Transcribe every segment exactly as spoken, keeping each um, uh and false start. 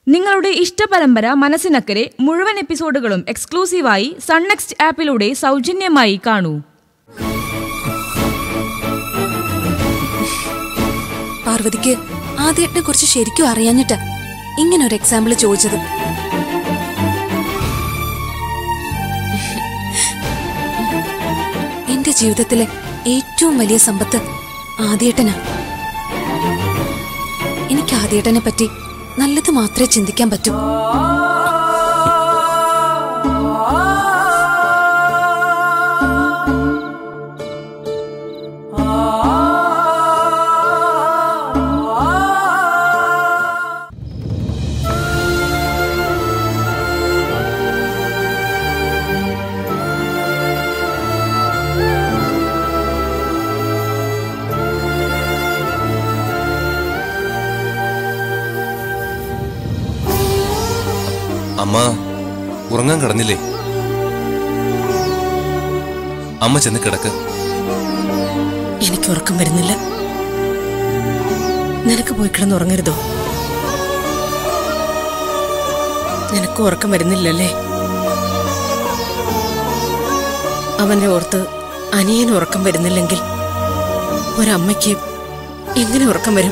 നിങ്ങളുടെ ഇഷ്ട പരമ്പര മനസ്സിനക്കരെ മുഴുവൻ എപ്പിസോഡുകളും എക്സ്ക്ലൂസീവായി സൺ നെക്സ്റ്റ് ആപ്പിലൂടെ സൗജന്യമായി കാണൂ. പാർവതിക്ക് ആദ്യേട്ടനെ കുറിച്ച് ശരിക്കും അറിയാഞ്ഞിട്ടാ ഇങ്ങനൊരു എക്സാമ്പിൾ ചോദിച്ചത്. എന്റെ ജീവിതത്തിലെ ഏറ്റവും വലിയ സമ്പത്ത് ആദ്യേട്ടനാ. എനിക്ക് ആദ്യേട്ടനെ പറ്റി നല്ലത് മാത്രമേ ചിന്തിക്കാൻ പറ്റൂ. അമ്മ ഉറങ്ങാൻ കിടന്നില്ലേ? അമ്മ ചെന്ന് കിടക്ക്. എനിക്ക് ഉറക്കം വരുന്നില്ല. നിനക്ക് പോയി കിടന്ന് ഉറങ്ങരുതോ? നിനക്ക് ഉറക്കം വരുന്നില്ലല്ലേ? അവനെ ഓർത്ത് അനിയന് ഉറക്കം വരുന്നില്ലെങ്കിൽ ഒരമ്മയ്ക്ക് എങ്ങനെ ഉറക്കം വരും?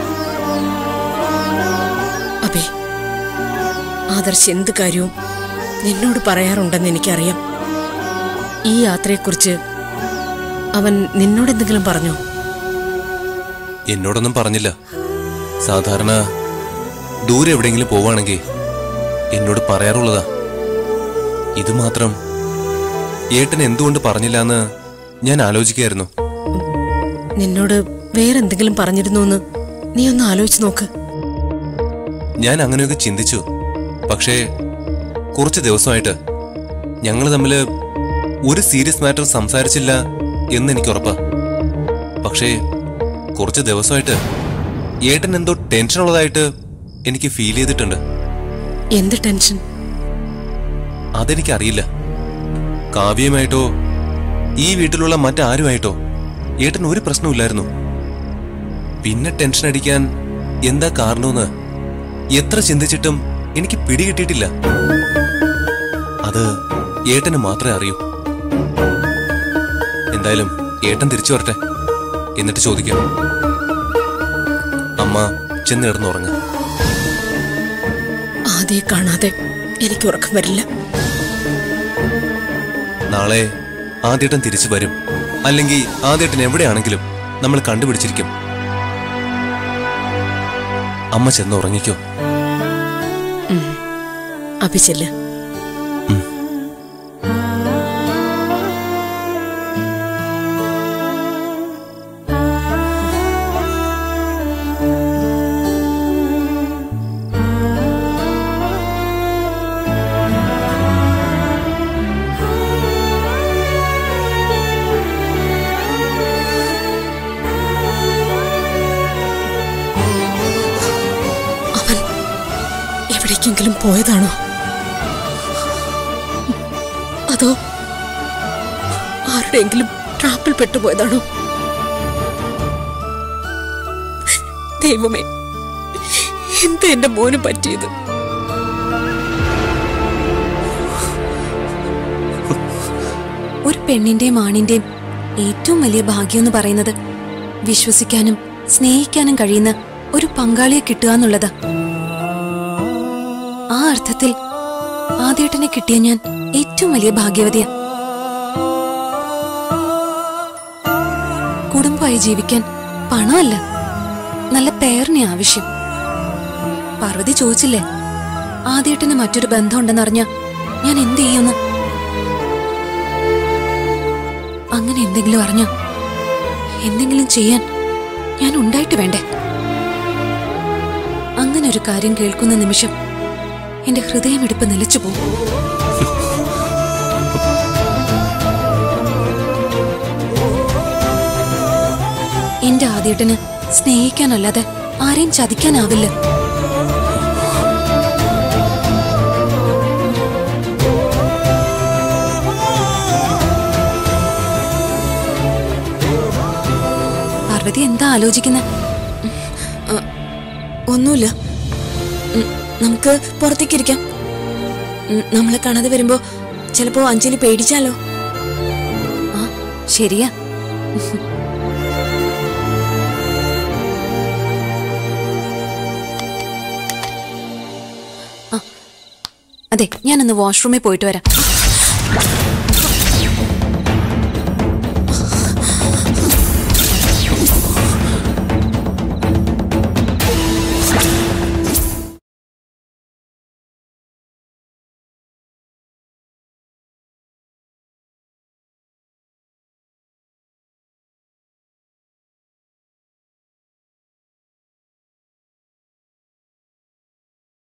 അബേ, ആദർശ് എന്ത് കാര്യവും നിന്നോട് പറയാറുണ്ടെന്ന് എനിക്കറിയാം. ഈ യാത്രയെക്കുറിച്ച് അവൻ നിന്നോടെന്തെങ്കിലും പറഞ്ഞോ? എന്നോടൊന്നും പറഞ്ഞില്ല. സാധാരണ ദൂരെ എവിടെയെങ്കിലും പോവാണെങ്കിൽ എന്നോട് പറയാറുള്ളതാ. ഇത് മാത്രം ഏട്ടൻ എന്തുകൊണ്ട് പറഞ്ഞില്ല എന്ന് ഞാൻ ആലോചിക്കായിരുന്നു. നിന്നോട് വേറെന്തെങ്കിലും പറഞ്ഞിരുന്നു എന്ന് നീ ഒന്ന് ആലോചിച്ച് നോക്ക്. ഞാൻ അങ്ങനെയൊക്കെ ചിന്തിച്ചു. പക്ഷേ കുറച്ച് ദിവസമായിട്ട് ഞങ്ങൾ തമ്മിൽ ഒരു സീരിയസ് മാറ്റർ സംസാരിച്ചില്ല എന്ന് എനിക്ക് ഉറപ്പാ. പക്ഷേ കുറച്ച് ദിവസമായിട്ട് ഏട്ടൻ എന്തോ ടെൻഷൻ ഉള്ളതായിട്ട് എനിക്ക് ഫീൽ ചെയ്തിട്ടുണ്ട്. എന്ത് ടെൻഷൻ? അതെനിക്കറിയില്ല. കാവ്യയുമായിട്ടോ ഈ വീട്ടിലുള്ള മറ്റാരുമായിട്ടോ ഏട്ടൻ ഒരു പ്രശ്നമില്ലായിരുന്നു. പിന്നെ ടെൻഷൻ അടിക്കാൻ എന്താ കാരണമെന്ന് എത്ര ചിന്തിച്ചിട്ടും എനിക്ക് പിടികിട്ടിയിട്ടില്ല. അത് ഏട്ടന് മാത്രമേ അറിയൂ. എന്തായാലും ഏട്ടൻ തിരിച്ചു വരട്ടെ, എന്നിട്ട് ചോദിക്കാം. അമ്മ ചെന്ന് കിടന്നുറങ്ങ. ആദ്യം കാണാതെ എനിക്ക് ഉറക്കം വരില്ല. നാളെ ആദ്യേട്ടൻ തിരിച്ചു വരും. അല്ലെങ്കിൽ ആദ്യേട്ടൻ എവിടെയാണെങ്കിലും നമ്മൾ കണ്ടുപിടിച്ചിരിക്കും. അമ്മ ചെന്ന് ഉറങ്ങിക്കോ. അഭിചല്ല. അവൻ എവിടേക്കെങ്കിലും പോയതാണോ? അതോ ആരുടെയെങ്കിലും ട്രാപ്പിൽ പെട്ടുപോയതാണോ? ദൈവമേ, എന്താ എന്റെ മോന് പറ്റിയത്? ഒരു പെണ്ണിന്റെയും ആണിന്റെയും ഏറ്റവും വലിയ ഭാഗ്യം എന്ന് പറയുന്നത് വിശ്വസിക്കാനും സ്നേഹിക്കാനും കഴിയുന്ന ഒരു പങ്കാളിയെ കിട്ടുക എന്നുള്ളതാ. ആ അർത്ഥത്തിൽ ആദ്യേട്ടനെ കിട്ടിയ ഞാൻ ഏറ്റവും വലിയ ഭാഗ്യവതിയാ. കുടുംബമായി ജീവിക്കാൻ പണമല്ല, നല്ല പേരിനെ ആവശ്യം. പാർവതി ചോദിച്ചില്ലേ ആദ്യേട്ടന് മറ്റൊരു ബന്ധമുണ്ടെന്നറിഞ്ഞ ഞാൻ എന്ത് ചെയ്യുന്നു? അങ്ങനെ എന്തെങ്കിലും അറിഞ്ഞ എന്തെങ്കിലും ചെയ്യാൻ ഞാൻ ഉണ്ടായിട്ട് വേണ്ടേ? അങ്ങനെ ഒരു കാര്യം കേൾക്കുന്ന നിമിഷം എന്റെ ഹൃദയമിടിപ്പ് നിലച്ചു പോകും. എന്റെ ആദ്യേട്ടന് സ്നേഹിക്കാനല്ലാതെ ആരെയും ചതിക്കാനാവില്ല. പാർവതി എന്താ ആലോചിക്കുന്നത്? ഒന്നുമില്ല. നമുക്ക് പുറത്തേക്ക് ഇരിക്കാം. നമ്മളെ കാണാതെ വരുമ്പോ ചിലപ്പോ അഞ്ജലി പേടിച്ചാലോ? ആ ശരിയാ. അതെ, ഞാനൊന്ന് വാഷ്റൂമിൽ പോയിട്ട് വരാം.